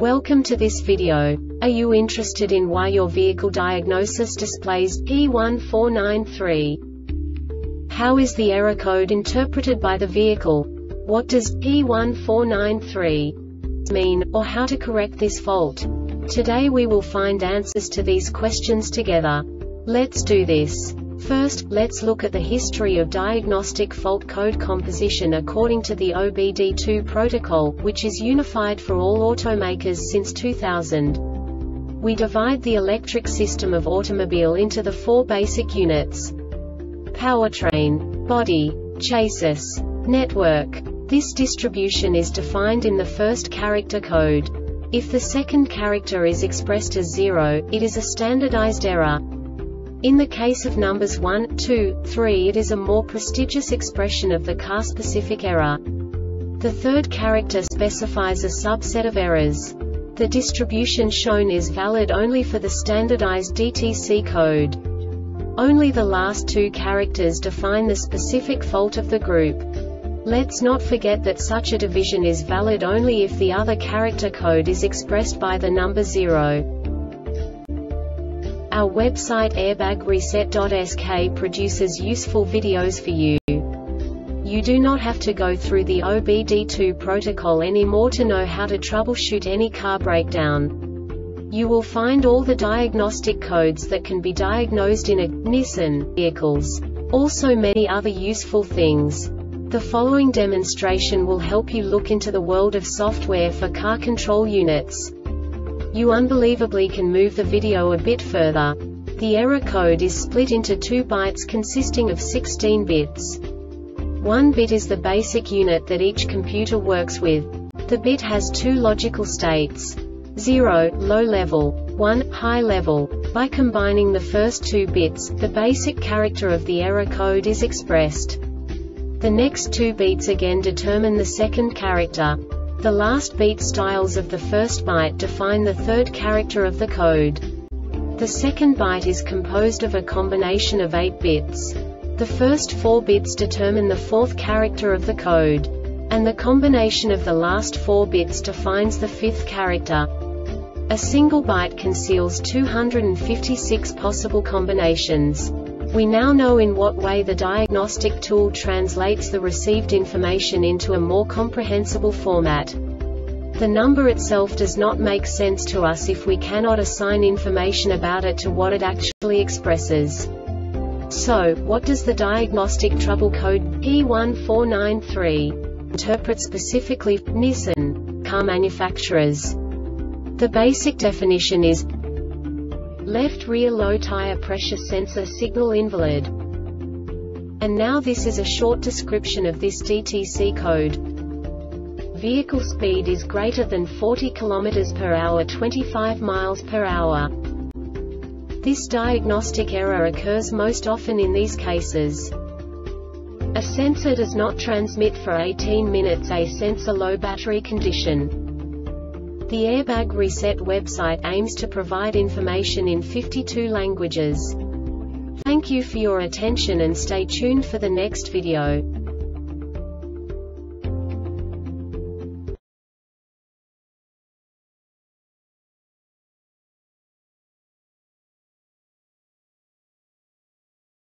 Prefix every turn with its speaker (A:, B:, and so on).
A: Welcome to this video. Are you interested in why your vehicle diagnosis displays P1493? How is the error code interpreted by the vehicle? What does P1493 mean, or how to correct this fault? Today we will find answers to these questions together. Let's do this. First, let's look at the history of diagnostic fault code composition according to the OBD2 protocol, which is unified for all automakers since 2000. We divide the electric system of automobile into the four basic units: powertrain, body, chassis, network. This distribution is defined in the first character code. If the second character is expressed as 0, it is a standardized error. In the case of numbers 1, 2, 3, it is a more prestigious expression of the car-specific error. The third character specifies a subset of errors. The distribution shown is valid only for the standardized DTC code. Only the last two characters define the specific fault of the group. Let's not forget that such a division is valid only if the other character code is expressed by the number 0. Our website airbagreset.sk produces useful videos for you. You do not have to go through the OBD2 protocol anymore to know how to troubleshoot any car breakdown. You will find all the diagnostic codes that can be diagnosed in a Nissan vehicles. Also many other useful things. The following demonstration will help you look into the world of software for car control units. You unbelievably can move the video a bit further. The error code is split into 2 bytes consisting of 16 bits. 1 bit is the basic unit that each computer works with. The bit has 2 logical states: 0, low level, 1, high level. By combining the first 2 bits, the basic character of the error code is expressed. The next 2 beats again determine the second character. The last beat styles of the first byte define the third character of the code. The second byte is composed of a combination of 8 bits. The first 4 bits determine the fourth character of the code. And the combination of the last 4 bits defines the fifth character. A single byte conceals 256 possible combinations. We now know in what way the diagnostic tool translates the received information into a more comprehensible format. The number itself does not make sense to us if we cannot assign information about it to what it actually expresses. So, what does the diagnostic trouble code P1493 interpret specifically for Nissan car manufacturers? The basic definition is left rear low tire pressure sensor signal invalid. And now this is a short description of this DTC code. Vehicle speed is greater than 40 km per hour, 25 miles per hour. This diagnostic error occurs most often in these cases: a sensor does not transmit for 18 minutes, a sensor low battery condition. The Airbag Reset website aims to provide information in 52 languages. Thank you for your attention and stay tuned for the next video.